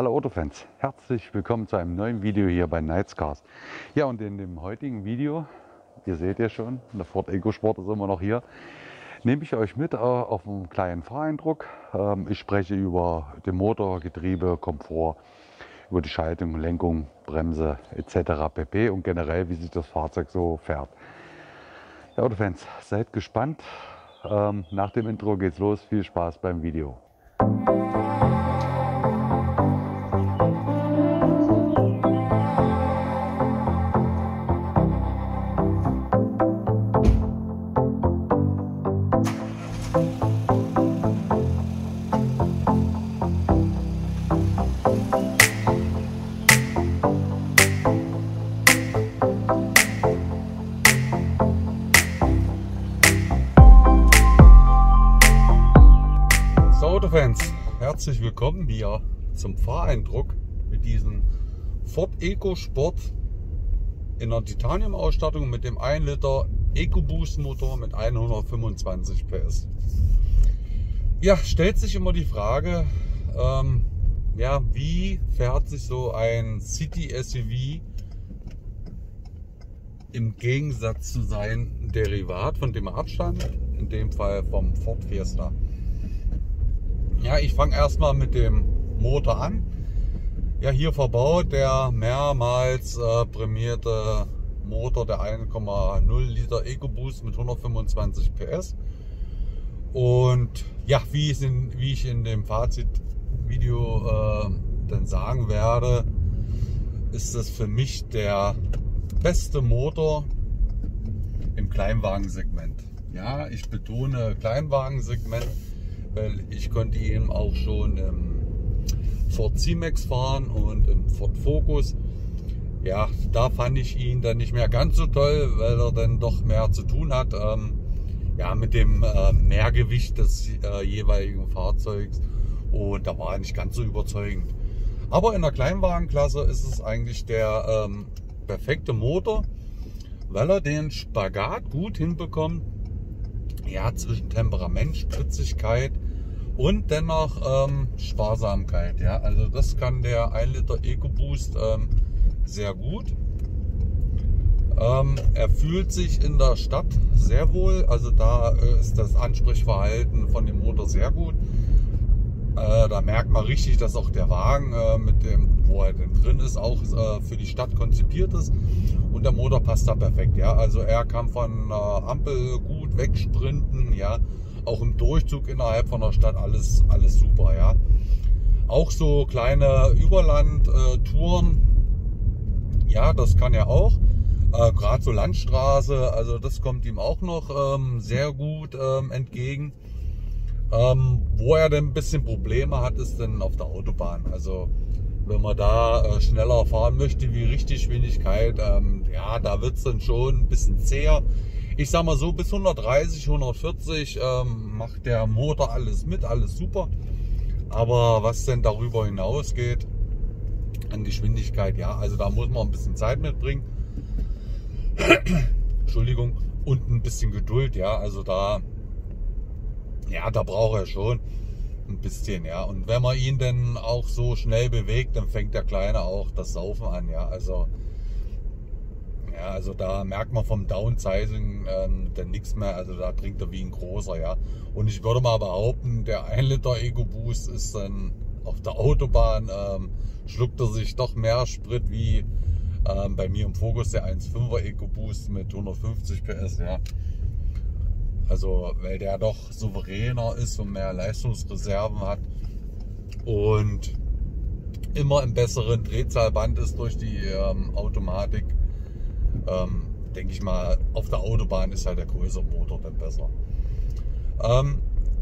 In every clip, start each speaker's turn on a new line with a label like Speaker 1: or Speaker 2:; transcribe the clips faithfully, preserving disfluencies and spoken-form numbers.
Speaker 1: Hallo Autofans, herzlich willkommen zu einem neuen Video hier bei Knightscars. Ja, und in dem heutigen Video, ihr seht ja schon, der Ford EcoSport ist immer noch hier, nehme ich euch mit äh, auf einen kleinen Fahreindruck. Ähm, ich spreche über den Motor, Getriebe, Komfort, über die Schaltung, Lenkung, Bremse et cetera pp. Und generell, wie sich das Fahrzeug so fährt. Ja, Autofans, seid gespannt. Ähm, nach dem Intro geht's los. Viel Spaß beim Video. Autofans, herzlich willkommen hier zum Fahreindruck mit diesem Ford EcoSport in der Titanium-Ausstattung mit dem ein Liter EcoBoost-Motor mit hundertfünfundzwanzig P S. Ja, stellt sich immer die Frage, ähm, ja, wie fährt sich so ein City-S U V im Gegensatz zu seinem Derivat, von dem er abstammt, in dem Fall vom Ford Fiesta. Ja, ich fange erstmal mit dem Motor an. Ja, hier verbaut der mehrmals äh, prämierte Motor, der eins Komma null Liter EcoBoost mit hundertfünfundzwanzig P S. Und ja, wie ich in, wie ich in dem Fazitvideo äh, dann sagen werde, ist es für mich der beste Motor im Kleinwagensegment. Ja, ich betone Kleinwagensegment, weil ich konnte ihn auch schon im Ford C-Max fahren und im Ford Focus. Ja, da fand ich ihn dann nicht mehr ganz so toll, weil er dann doch mehr zu tun hat. Ähm, ja, mit dem äh, Mehrgewicht des äh, jeweiligen Fahrzeugs. Und da war er nicht ganz so überzeugend. Aber in der Kleinwagenklasse ist es eigentlich der ähm, perfekte Motor, weil er den Spagat gut hinbekommt. Ja, zwischen Temperament, Spritzigkeit und dennoch ähm, Sparsamkeit. Ja, also das kann der ein Liter EcoBoost ähm, sehr gut. Ähm, er fühlt sich in der Stadt sehr wohl. Also da äh, ist das Ansprechverhalten von dem Motor sehr gut. Äh, da merkt man richtig, dass auch der Wagen, äh, mit dem, wo er denn drin ist, auch äh, für die Stadt konzipiert ist. Und der Motor passt da perfekt. Ja, also er kann von äh, Ampel gut wegsprinten. Ja, auch im Durchzug innerhalb von der Stadt alles, alles super. Ja, auch so kleine Überlandtouren. Ja, das kann er auch. Äh, Gerade so Landstraße. Also das kommt ihm auch noch ähm, sehr gut ähm, entgegen. Ähm, wo er denn ein bisschen Probleme hat, ist dann auf der Autobahn. Also wenn man da äh, schneller fahren möchte wie Richtgeschwindigkeit, ähm, ja, da wird es dann schon ein bisschen zäher. Ich sag mal so, bis hundertdreißig, hundertvierzig ähm, macht der Motor alles mit, alles super. Aber was denn darüber hinausgeht an Geschwindigkeit, ja, also da muss man ein bisschen Zeit mitbringen. Entschuldigung, und ein bisschen Geduld, ja, also da Ja, da braucht er schon ein bisschen, ja. Und wenn man ihn dann auch so schnell bewegt, dann fängt der Kleine auch das Saufen an, ja. Also, ja, also da merkt man vom Downsizing ähm, dann nichts mehr. Also da trinkt er wie ein großer, ja. Und ich würde mal behaupten, der ein Liter EcoBoost ist dann auf der Autobahn, ähm, schluckt er sich doch mehr Sprit wie ähm, bei mir im Focus der eins Komma fünfer EcoBoost mit hundertfünfzig P S, ja. Also, weil der doch souveräner ist und mehr Leistungsreserven hat und immer im besseren Drehzahlband ist durch die ähm, Automatik. Ähm, denke ich mal, auf der Autobahn ist halt der größere Motor dann besser. Ähm,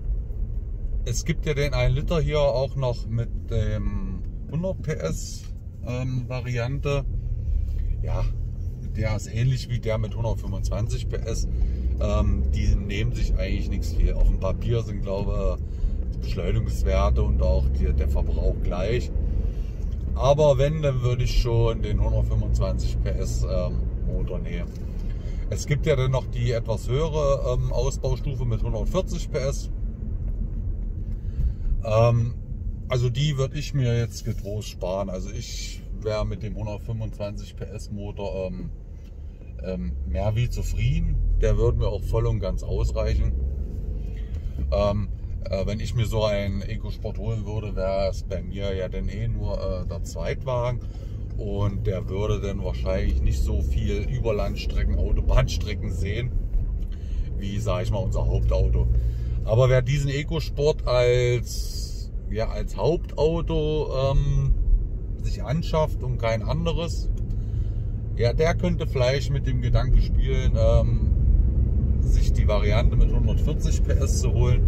Speaker 1: es gibt ja den ein Liter hier auch noch mit dem hundert P S ähm, Variante. Ja, der ist ähnlich wie der mit hundertfünfundzwanzig P S. Ähm, die nehmen sich eigentlich nichts viel. Auf dem Papier sind, glaube ich, die Beschleunigungswerte und auch die, der Verbrauch gleich. Aber wenn, dann würde ich schon den hundertfünfundzwanzig P S ähm, Motor nehmen. Es gibt ja dann noch die etwas höhere ähm, Ausbaustufe mit hundertvierzig P S. Ähm, also die würde ich mir jetzt getrost sparen. Also ich wäre mit dem hundertfünfundzwanzig P S Motor ähm, ähm, mehr wie zufrieden. Der würde mir auch voll und ganz ausreichen. Ähm, äh, wenn ich mir so einen EcoSport holen würde, wäre es bei mir ja dann eh nur äh, der Zweitwagen. Und der würde dann wahrscheinlich nicht so viel Überlandstrecken, Autobahnstrecken sehen, wie, sage ich mal, unser Hauptauto. Aber wer diesen EcoSport als, ja, als Hauptauto ähm, sich anschafft und kein anderes, ja, der könnte vielleicht mit dem Gedanken spielen, ähm, sich die Variante mit hundertvierzig P S zu holen.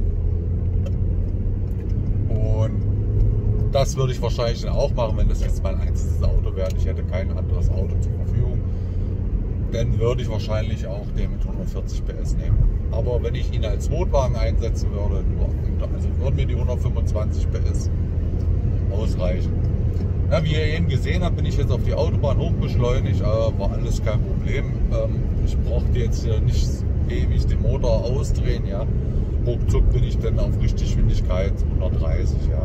Speaker 1: Und das würde ich wahrscheinlich dann auch machen, wenn das jetzt mein einziges Auto wäre. Ich hätte kein anderes Auto zur Verfügung. Dann würde ich wahrscheinlich auch den mit hundertvierzig P S nehmen. Aber wenn ich ihn als Notwagen einsetzen würde, also würden mir die hundertfünfundzwanzig P S ausreichen. Na, wie ihr eben gesehen habt, bin ich jetzt auf die Autobahn hochbeschleunigt, aber war alles kein Problem. Ich brauchte jetzt hier nicht ewig den Motor ausdrehen. Ja. Ruckzuck bin ich dann auf Richtgeschwindigkeit hundertdreißig. Ja.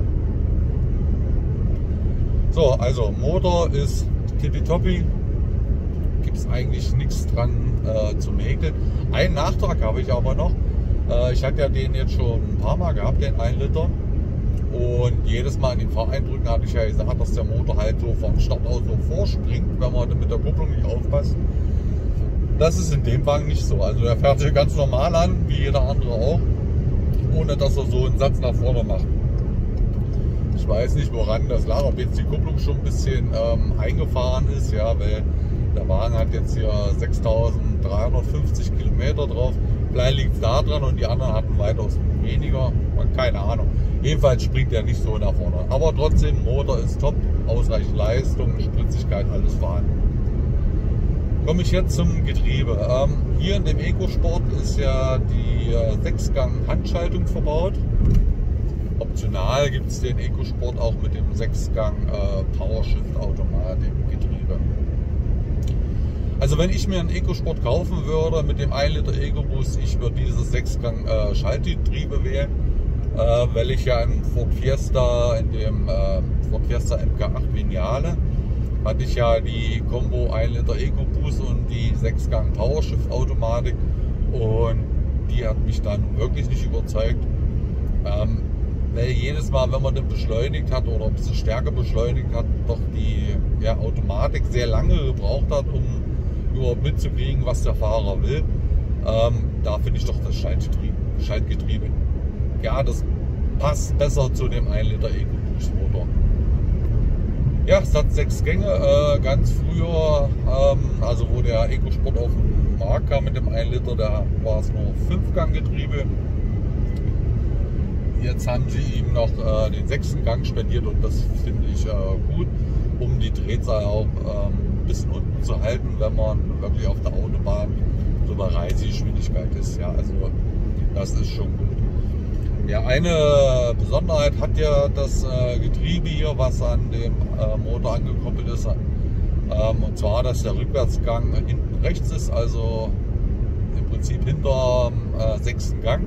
Speaker 1: So, also Motor ist tippitoppi, gibt es eigentlich nichts dran äh, zu mäkeln. Einen Nachtrag habe ich aber noch. Äh, ich hatte ja den jetzt schon ein paar Mal gehabt, den ein Liter. Und jedes Mal in den Fahreindrücken hatte ich ja gesagt, dass der Motor halt so vom Start aus so vorspringt, wenn man mit der Kupplung nicht aufpasst. Das ist in dem Wagen nicht so. Also er fährt sich ganz normal an, wie jeder andere auch, ohne dass er so einen Satz nach vorne macht. Ich weiß nicht, woran das lag, ob jetzt die Kupplung schon ein bisschen ähm, eingefahren ist, ja, weil der Wagen hat jetzt hier sechstausenddreihundertfünfzig Kilometer drauf. Vielleicht liegt es da dran und die anderen hatten weitaus weniger, keine Ahnung. Jedenfalls springt er nicht so nach vorne. Aber trotzdem, Motor ist top, ausreichend Leistung, Spritzigkeit, alles vorhanden. Komme ich jetzt zum Getriebe. Ähm, hier in dem EcoSport ist ja die äh, Sechsgang-Handschaltung verbaut. Optional gibt es den EcoSport auch mit dem Sechsgang äh, Powershift-Automatik-Getriebe. Also wenn ich mir einen EcoSport kaufen würde mit dem ein Liter EcoBoost, ich würde dieses Sechsgang äh, Schaltgetriebe wählen, äh, weil ich ja im Ford Fiesta, in dem äh, Ford Fiesta M K acht Vignale, hatte ich ja die Combo ein Liter EcoBoost und die Sechsgang Powershift Automatik, und die hat mich dann wirklich nicht überzeugt. Ähm, weil jedes Mal, wenn man den beschleunigt hat oder ein bisschen stärker beschleunigt hat, doch die ja, Automatik sehr lange gebraucht hat, um überhaupt mitzukriegen, was der Fahrer will. Ähm, da finde ich doch das Schaltgetriebe, Schaltgetriebe, ja, das passt besser zu dem ein Liter EcoBoost Motor. Ja, es hat sechs Gänge. Äh, ganz früher, ähm, also wo der EcoSport auf den Markt kam mit dem ein Liter, da war es nur fünf Gang Getriebe. Jetzt haben sie ihm noch äh, den sechsten Gang spendiert, und das finde ich äh, gut, um die Drehzahl auch ähm, ein bisschen unten zu halten, wenn man wirklich auf der Autobahn so bei Reisegeschwindigkeit ist. Ja, also das ist schon gut. Ja, eine Besonderheit hat ja das äh, Getriebe hier, was an dem äh, Motor angekoppelt ist, ähm, und zwar, dass der Rückwärtsgang hinten rechts ist, also im Prinzip hinter dem äh, sechsten Gang.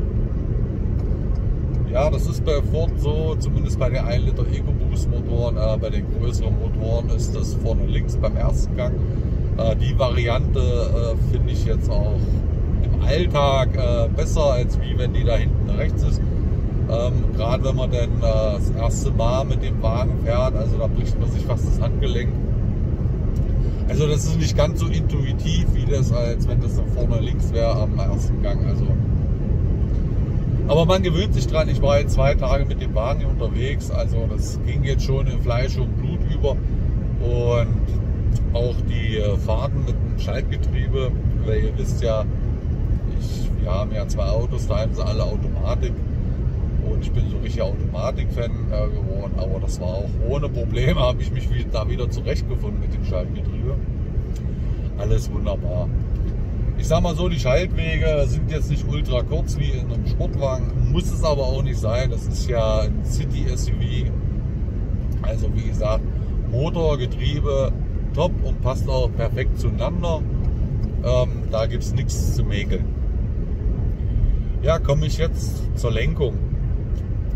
Speaker 1: Ja, das ist bei Ford so, zumindest bei den ein Liter EcoBoost Motoren. Äh, bei den größeren Motoren ist das vorne links beim ersten Gang. Äh, die Variante äh, finde ich jetzt auch im Alltag äh, besser, als wie wenn die da hinten rechts ist. Ähm, Gerade wenn man dann äh, das erste Mal mit dem Wagen fährt, also da bricht man sich fast das Handgelenk. Also das ist nicht ganz so intuitiv, wie das, als wenn das da vorne links wäre am ersten Gang. Also aber man gewöhnt sich dran. Ich war jetzt zwei Tage mit dem Wagen unterwegs, also das ging jetzt schon in Fleisch und Blut über. Und auch die Fahrten mit dem Schaltgetriebe, weil ihr wisst ja, ich, wir haben ja zwei Autos, da haben sie alle Automatik. Und ich bin so richtig Automatik-Fan äh, geworden, aber das war auch ohne Probleme, habe ich mich da wieder zurechtgefunden mit dem Schaltgetriebe. Alles wunderbar. Ich sag mal so, die Schaltwege sind jetzt nicht ultra kurz wie in einem Sportwagen, muss es aber auch nicht sein. Das ist ja ein City-S U V. Also wie gesagt, Motor, Getriebe top und passt auch perfekt zueinander. Ähm, da gibt es nichts zu mäkeln. Ja, komme ich jetzt zur Lenkung.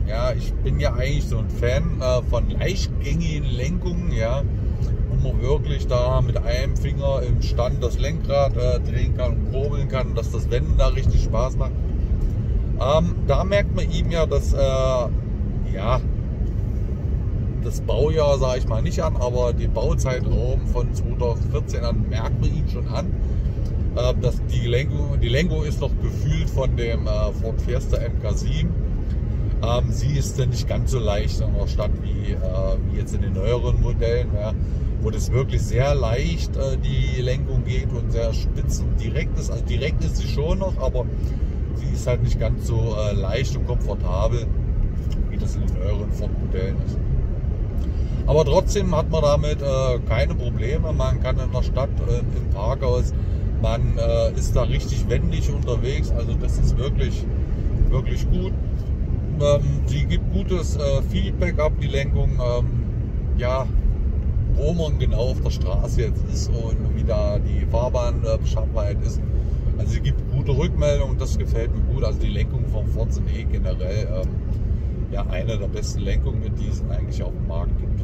Speaker 1: ja, ich bin ja eigentlich so ein Fan äh, von leichtgängigen Lenkungen, ja, wo man wirklich da mit einem Finger im Stand das Lenkrad äh, drehen kann und kurbeln kann, dass das Wenden da richtig Spaß macht. Ähm, da merkt man ihm ja, dass äh, ja, das Baujahr sage ich mal nicht an, aber den Bauzeitraum von zweitausendvierzehn an merkt man ihn schon an. Äh, dass die Lenkung, die Lenkung ist noch gefühlt von dem äh, Ford Fiesta M K sieben. Ähm, sie ist dann nicht ganz so leicht an der Stadt wie, äh, wie jetzt in den neueren Modellen, ja, wo das wirklich sehr leicht äh, die Lenkung geht und sehr spitz und direkt ist. Also direkt ist sie schon noch, aber sie ist halt nicht ganz so äh, leicht und komfortabel, wie das in den neueren Ford-Modellen ist. Aber trotzdem hat man damit äh, keine Probleme. Man kann in der Stadt, äh, im Parkhaus, man äh, ist da richtig wendig unterwegs. Also das ist wirklich, wirklich gut. Ähm, sie gibt gutes äh, Feedback ab, die Lenkung, ähm, ja, wo man genau auf der Straße jetzt ist und wie da die Fahrbahn-Beschaffenheit ist. Also sie gibt gute Rückmeldungen, das gefällt mir gut. Also die Lenkungen vom Ford sind eh generell ähm, ja, eine der besten Lenkungen, die es eigentlich auf dem Markt gibt.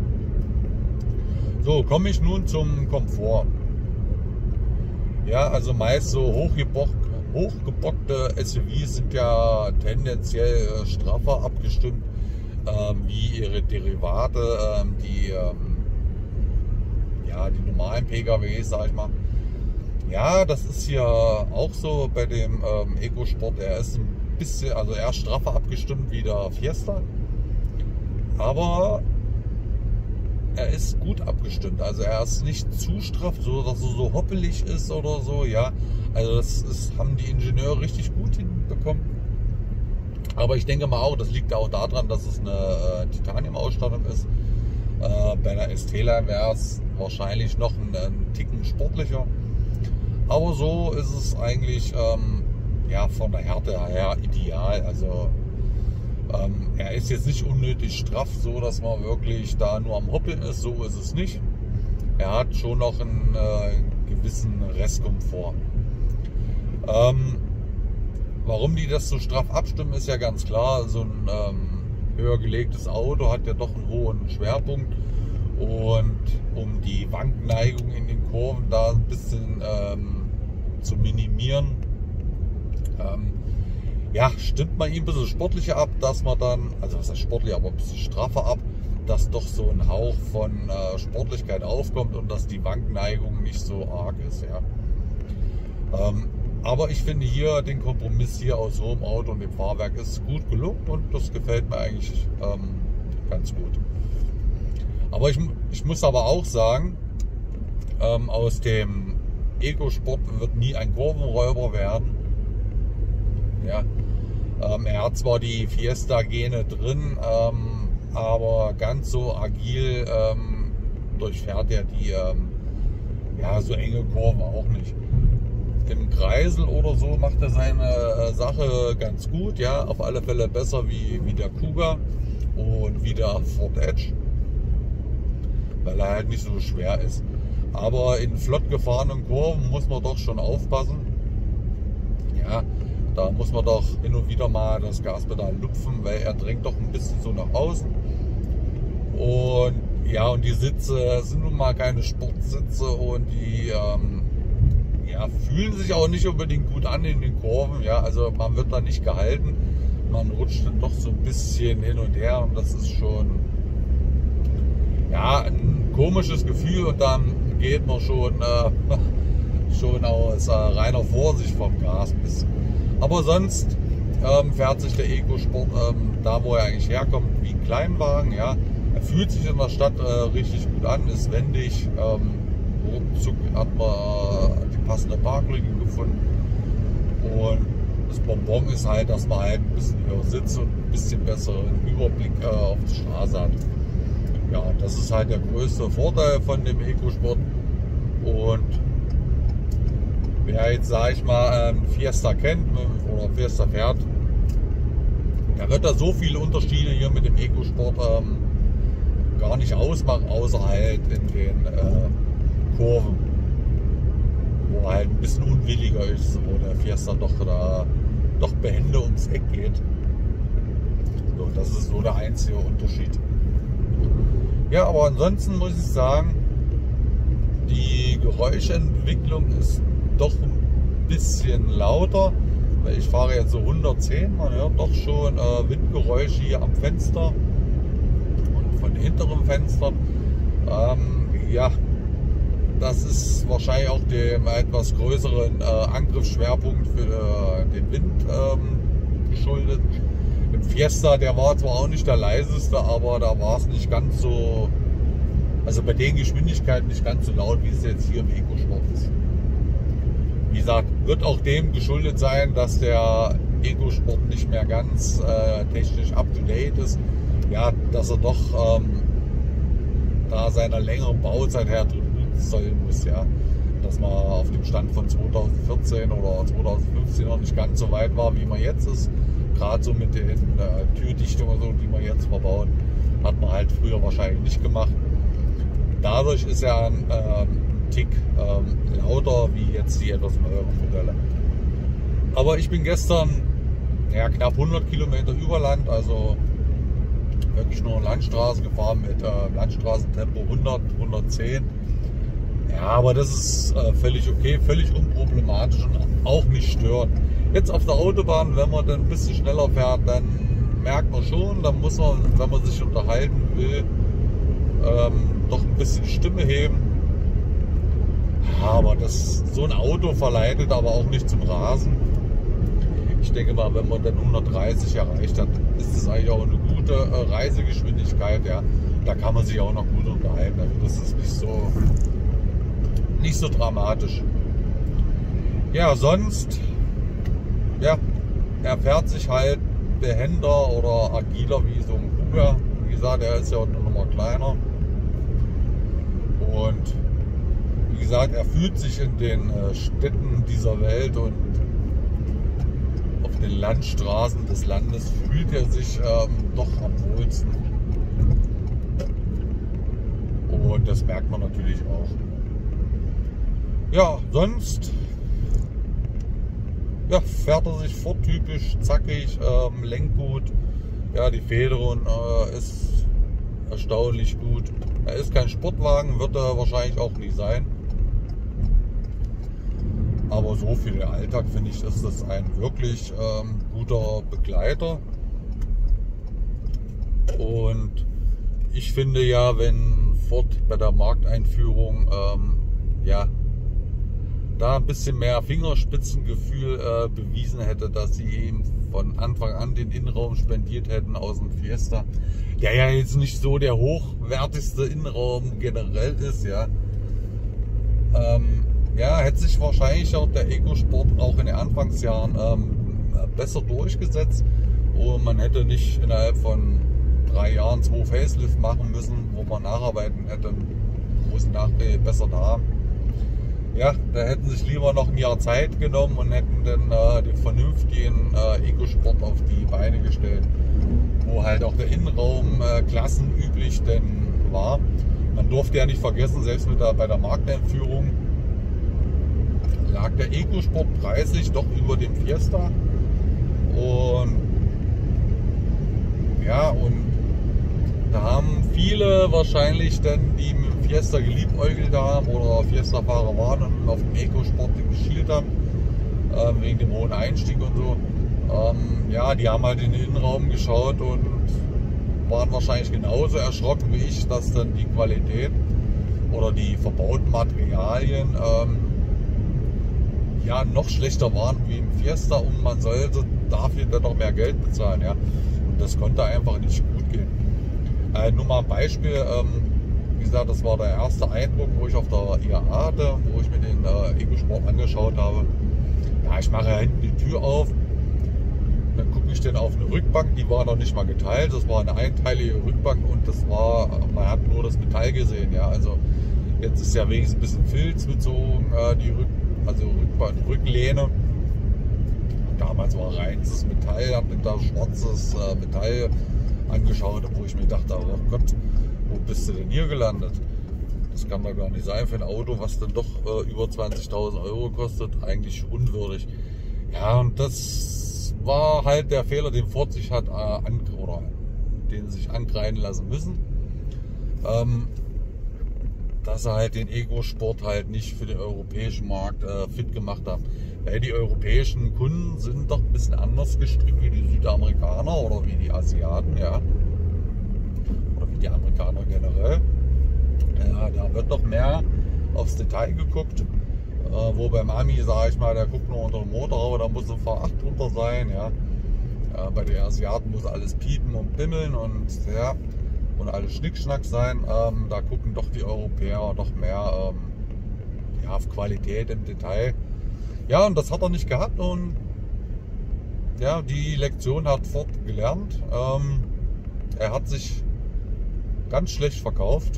Speaker 1: So, komme ich nun zum Komfort. Ja, also meist so hochgebock, hochgebockte S U Vs sind ja tendenziell äh, straffer abgestimmt ähm, wie ihre Derivate, ähm, die, ähm, ja, die normalen P K Ws, sag ich mal. Ja, das ist hier auch so bei dem ähm, EcoSport. Er ist ein bisschen, also er ist straffer abgestimmt wie der Fiesta, aber er ist gut abgestimmt. Also er ist nicht zu straff, so dass er so hoppelig ist oder so. Ja, also das ist, haben die Ingenieure richtig gut hinbekommen. Aber ich denke mal auch, das liegt auch daran, dass es eine äh, Titanium-Ausstattung ist. Äh, bei einer S T-Line wäre es wahrscheinlich noch einen, einen Ticken sportlicher. Aber so ist es eigentlich ähm, ja, von der Härte her ideal. Also ähm, er ist jetzt nicht unnötig straff, so dass man wirklich da nur am Hoppeln ist. So ist es nicht. Er hat schon noch einen äh, gewissen Restkomfort. Ähm, warum die das so straff abstimmen, ist ja ganz klar. So ein ähm, höher gelegtes Auto hat ja doch einen hohen Schwerpunkt. Und um die Wankneigung in den Kurven da ein bisschen ähm, zu minimieren, ähm, ja, stimmt man ihm ein bisschen sportlicher ab, dass man dann, also was heißt sportlich, aber ein bisschen straffer ab, dass doch so ein Hauch von äh, Sportlichkeit aufkommt und dass die Wankneigung nicht so arg ist. Ja. Ähm, aber ich finde hier den Kompromiss hier aus so einem Auto und dem Fahrwerk ist gut gelungen und das gefällt mir eigentlich ähm, ganz gut. Aber ich, ich muss aber auch sagen, ähm, aus dem EcoSport wird nie ein Kurvenräuber werden. Ja, ähm, er hat zwar die Fiesta-Gene drin, ähm, aber ganz so agil ähm, durchfährt er die ähm, ja, so enge Kurven auch nicht. Im Kreisel oder so macht er seine äh, Sache ganz gut. Ja, auf alle Fälle besser wie, wie der Kuga und wie der Ford Edge, weil er halt nicht so schwer ist. Aber in flott gefahrenen Kurven muss man doch schon aufpassen. Ja, da muss man doch hin und wieder mal das Gaspedal lupfen, weil er drängt doch ein bisschen so nach außen. Und ja, und die Sitze sind nun mal keine Sportsitze und die ähm, ja, fühlen sich auch nicht unbedingt gut an in den Kurven. Ja, also man wird da nicht gehalten. Man rutscht dann doch so ein bisschen hin und her und das ist schon ja, ein komisches Gefühl und dann geht man schon, äh, schon aus äh, reiner Vorsicht vom Gas ein bisschen. Aber sonst ähm, fährt sich der EcoSport ähm, da, wo er eigentlich herkommt, wie ein Kleinwagen. Ja. Er fühlt sich in der Stadt äh, richtig gut an, ist wendig. Ähm, ruckzuck hat man äh, die passende Parklücke gefunden. Und das Bonbon ist halt, dass man halt ein bisschen höher sitzt und ein bisschen besseren Überblick äh, auf die Straße hat. Ja, das ist halt der größte Vorteil von dem EcoSport. Und wer jetzt, sag ich mal, ähm, Fiesta kennt oder Fiesta fährt, da wird da so viele Unterschiede hier mit dem EcoSport ähm, gar nicht ausmachen, außer halt in den äh, Kurven, wo halt ein bisschen unwilliger ist, wo der Fiesta doch da doch behende ums Eck geht. So, das ist so der einzige Unterschied. Ja, aber ansonsten muss ich sagen, die Geräuschentwicklung ist doch ein bisschen lauter, weil ich fahre jetzt so hundertzehn, man hört doch schon äh, Windgeräusche hier am Fenster und von hinteren Fenstern. Ähm, ja, das ist wahrscheinlich auch dem etwas größeren äh, Angriffsschwerpunkt für äh, den Wind ähm, geschuldet. Im Fiesta, der war zwar auch nicht der leiseste, aber da war es nicht ganz so, also bei den Geschwindigkeiten nicht ganz so laut, wie es jetzt hier im EcoSport ist. Wie gesagt, wird auch dem geschuldet sein, dass der EcoSport nicht mehr ganz äh, technisch up-to-date ist. Ja, dass er doch ähm, da seiner längeren Bauzeit her sollen muss, ja. Dass man auf dem Stand von zweitausendvierzehn oder zweitausendfünfzehn noch nicht ganz so weit war, wie man jetzt ist. Gerade so mit den äh, Türdichtungen, so, die man jetzt verbaut, hat man halt früher wahrscheinlich nicht gemacht. Dadurch ist er ein ähm, Tick ähm, lauter wie jetzt die etwas neueren Modelle. Aber ich bin gestern ja, knapp hundert Kilometer über Land, also wirklich nur Landstraße gefahren mit äh, Landstraßentempo hundert, hundertzehn. Ja, aber das ist äh, völlig okay, völlig unproblematisch und auch nicht störend. Jetzt auf der Autobahn, wenn man dann ein bisschen schneller fährt, dann merkt man schon, dann muss man, wenn man sich unterhalten will, ähm, doch ein bisschen Stimme heben. Ja, aber das, so ein Auto verleitet aber auch nicht zum Rasen. Ich denke mal, wenn man dann hundertdreißig erreicht hat, ist es eigentlich auch eine gute äh, Reisegeschwindigkeit. Ja. Da kann man sich auch noch gut unterhalten. Also das ist nicht so, nicht so dramatisch. Ja, sonst, ja, er fährt sich halt behender oder agiler wie so ein Kuga. Wie gesagt, er ist ja auch noch mal kleiner. Und wie gesagt, er fühlt sich in den äh, Städten dieser Welt und auf den Landstraßen des Landes fühlt er sich ähm, doch am wohlsten. Und das merkt man natürlich auch. Ja, sonst ja, fährt er sich fort, typisch zackig, ähm, lenkt gut. Ja, die Federung äh, ist erstaunlich gut. Er ist kein Sportwagen, wird er wahrscheinlich auch nie sein. Aber so für den Alltag finde ich, ist das ein wirklich ähm, guter Begleiter. Und ich finde ja, wenn Ford bei der Markteinführung ähm, ja, da ein bisschen mehr Fingerspitzengefühl äh, bewiesen hätte, dass sie ihm von Anfang an den Innenraum spendiert hätten aus dem Fiesta, der ja jetzt nicht so der hochwertigste Innenraum generell ist, ja. Ähm, ja, hätte sich wahrscheinlich auch der EcoSport auch in den Anfangsjahren ähm, besser durchgesetzt und man hätte nicht innerhalb von drei Jahren zwei Facelift machen müssen, wo man nacharbeiten hätte, wo sie Nachteile besser da haben. Ja, da hätten sich lieber noch ein Jahr Zeit genommen und hätten dann äh, den vernünftigen äh, EcoSport auf die Beine gestellt, wo halt auch der Innenraum äh, klassenüblich denn war. Man durfte ja nicht vergessen, selbst mit der, bei der Markteinführung lag der EcoSport preislich doch über dem Fiesta. Und ja, und da haben viele wahrscheinlich dann, die mit dem Fiesta geliebäugelt haben oder Fiesta-Fahrer waren und auf dem EcoSport geschielt haben, ähm, wegen dem hohen Einstieg und so. Ähm, ja, die haben halt in den Innenraum geschaut und waren wahrscheinlich genauso erschrocken wie ich, dass dann die Qualität oder die verbauten Materialien ähm, ja noch schlechter waren wie im Fiesta und man sollte dafür dann noch mehr Geld bezahlen. Ja. Und das konnte einfach nicht gut gehen. Äh, nur mal ein Beispiel, ähm, wie gesagt, das war der erste Eindruck, wo ich auf der I A A hatte, wo ich mir den äh, EcoSport angeschaut habe. Ja, ich mache ja hinten die Tür auf, dann gucke ich dann auf eine Rückbank, die war noch nicht mal geteilt, das war eine einteilige Rückbank und das war, man hat nur das Metall gesehen. Ja. Also jetzt ist ja wenigstens ein bisschen Filz bezogen, äh, die Rück, also Rückbank, Rücklehne. Damals war reines Metall, habe mir da schwarzes äh, Metall angeschaut, wo ich mir dachte, oh Gott, wo bist du denn hier gelandet? Das kann doch gar nicht sein für ein Auto, was dann doch äh, über zwanzigtausend Euro kostet, eigentlich unwürdig. Ja, und das war halt der Fehler, den Ford sich hat äh, an, oder den sich angreifen lassen müssen, ähm, dass sie halt den Ego-Sport halt nicht für den europäischen Markt äh, fit gemacht haben. Weil die europäischen Kunden sind doch ein bisschen anders gestrickt wie die Südamerikaner oder wie die Asiaten, ja. Oder wie die Amerikaner generell. Ja, da wird doch mehr aufs Detail geguckt. Äh, wo beim Ami, sage ich mal, der guckt nur unter den Motor, aber da muss ein V acht drunter sein, ja. Äh, bei den Asiaten muss alles piepen und bimmeln und ja. Und alles Schnickschnack sein, ähm, da gucken doch die Europäer doch mehr ähm, ja, auf Qualität im Detail. Ja, und das hat er nicht gehabt und ja, die Lektion hat Ford gelernt. Ähm, er hat sich ganz schlecht verkauft.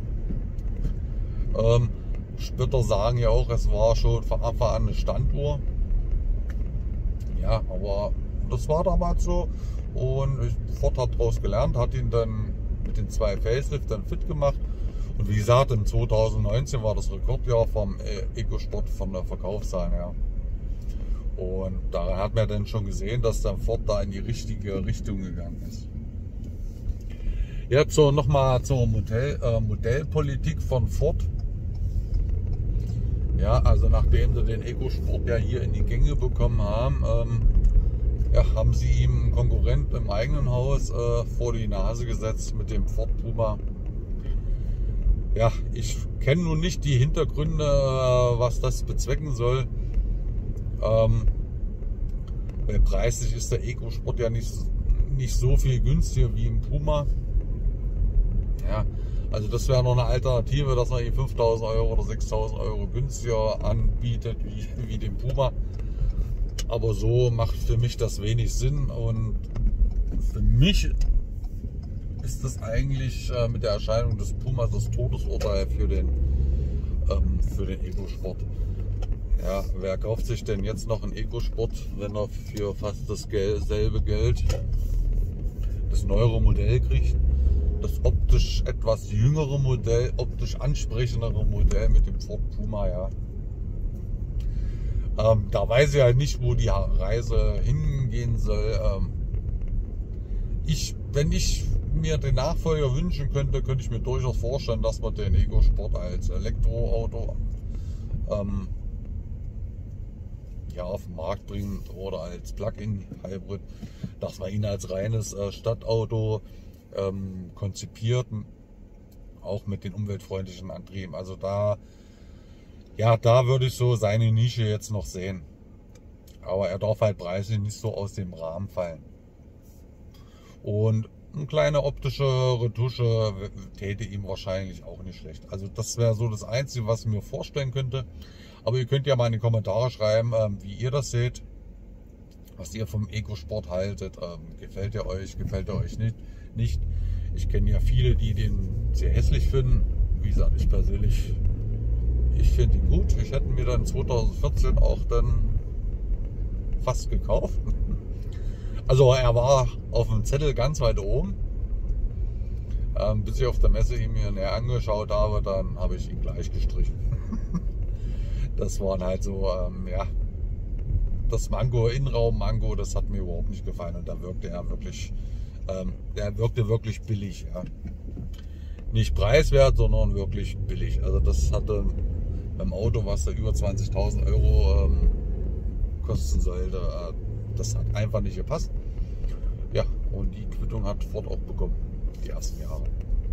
Speaker 1: Ähm, Spötter sagen ja auch, es war schon von Anfang an eine Standuhr. Ja, aber das war damals so und Ford hat daraus gelernt, hat ihn dann mit den zwei Facelift dann fit gemacht. Und wie gesagt, im zweitausendneunzehn war das Rekordjahr vom Ego-Sport von der Verkaufszahlen her. Und da hat man dann schon gesehen, dass der Ford da in die richtige Richtung gegangen ist. Jetzt so nochmal zur Modell, äh, Modellpolitik von Ford. Ja, also nachdem sie den Ego-Sport ja hier in die Gänge bekommen haben, ähm, ja, haben sie ihm einen Konkurrent im eigenen Haus äh, vor die Nase gesetzt mit dem Ford Puma. Ja, ich kenne nun nicht die Hintergründe, äh, was das bezwecken soll. Ähm, weil preislich ist der Ego-Sport ja nicht, nicht so viel günstiger wie im Puma. Ja, also das wäre noch eine Alternative, dass man ihm fünftausend Euro oder sechstausend Euro günstiger anbietet wie, wie den Puma. Aber so macht für mich das wenig Sinn und für mich ist das eigentlich äh, mit der Erscheinung des Pumas das Todesurteil für den, ähm, für den Ego-Sport. Ja, wer kauft sich denn jetzt noch einen Ego-Sport, wenn er für fast dasselbe Geld das neuere Modell kriegt? Das optisch etwas jüngere Modell, optisch ansprechendere Modell mit dem Ford Puma, ja. Ähm, da weiß ich halt nicht, wo die Reise hingehen soll. Ähm, ich, wenn ich mir den Nachfolger wünschen könnte, könnte ich mir durchaus vorstellen, dass man den Ego-Sport als Elektroauto ähm, ja, auf den Markt bringt oder als Plug-in-Hybrid, dass man ihn als reines äh, Stadtauto ähm, konzipiert, auch mit den umweltfreundlichen Antrieben. Also da Ja, da würde ich so seine Nische jetzt noch sehen. Aber er darf halt preislich nicht so aus dem Rahmen fallen. Und eine kleine optische Retusche täte ihm wahrscheinlich auch nicht schlecht. Also das wäre so das Einzige, was ich mir vorstellen könnte. Aber ihr könnt ja mal in die Kommentare schreiben, wie ihr das seht. Was ihr vom Ego-Sport haltet. Gefällt er euch, gefällt er euch nicht? nicht. Ich kenne ja viele, die den sehr hässlich finden. Wie gesagt, ich persönlich... Ich finde ihn gut. Ich hätte mir dann zweitausendvierzehn auch dann fast gekauft. Also er war auf dem Zettel ganz weit oben. Ähm, bis ich auf der Messe ihn mir näher angeschaut habe, dann habe ich ihn gleich gestrichen. Das waren halt so, ähm, ja, das Mango, Innenraum Mango, das hat mir überhaupt nicht gefallen. Und da wirkte er wirklich, ähm, der wirkte wirklich billig. Ja. Nicht preiswert, sondern wirklich billig. Also das hatte beim Auto, was da über zwanzigtausend Euro ähm, kosten sollte, äh, das hat einfach nicht gepasst. Ja, und die Quittung hat Ford auch bekommen, die ersten Jahre.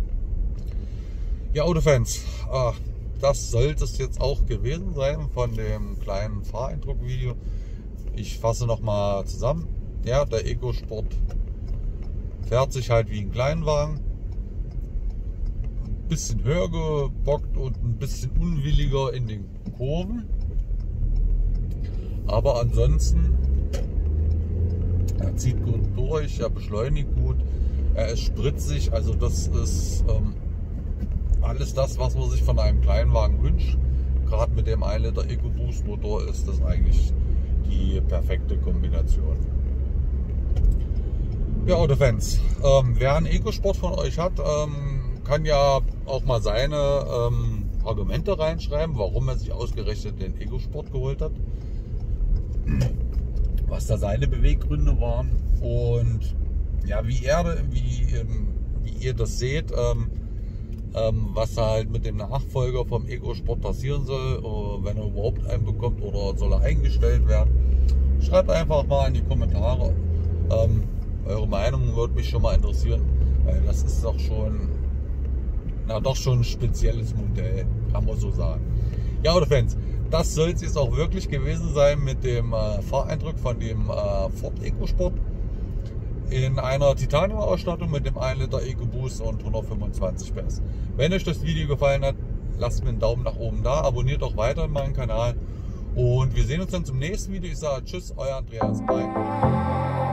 Speaker 1: Ja, Autofans, äh, das sollte es jetzt auch gewesen sein von dem kleinen Fahreindruck-Video. Ich fasse nochmal zusammen. Ja, der Ego-Sport fährt sich halt wie ein Kleinwagen. Bisschen höher gebockt und ein bisschen unwilliger in den Kurven, aber ansonsten er zieht gut durch, er beschleunigt gut, er ist spritzig, also das ist ähm, alles das, was man sich von einem Kleinwagen wünscht. Gerade mit dem ein Liter EcoBoost Motor ist das eigentlich die perfekte Kombination. Ja, Autofans, ähm, wer einen Ego-Sport von euch hat, ähm, kann ja auch mal seine ähm, Argumente reinschreiben, warum er sich ausgerechnet den Ego-Sport geholt hat. was da seine Beweggründe waren und ja, wie er, wie, wie ihr das seht, ähm, ähm, was halt mit dem Nachfolger vom EcoSport passieren soll, oder wenn er überhaupt einen bekommt oder soll er eingestellt werden. Schreibt einfach mal in die Kommentare. Ähm, eure Meinung würde mich schon mal interessieren, weil das ist doch schon, na doch schon ein spezielles Modell, kann man so sagen. Ja, oder Fans, das soll es jetzt auch wirklich gewesen sein mit dem äh, Fahreindruck von dem äh, Ford EcoSport in einer Titanium-Ausstattung mit dem ein Liter EcoBoost und hundertfünfundzwanzig P S. Wenn euch das Video gefallen hat, lasst mir einen Daumen nach oben da, abonniert auch weiter meinen Kanal und wir sehen uns dann zum nächsten Video. Ich sage tschüss, euer Andreas, bye.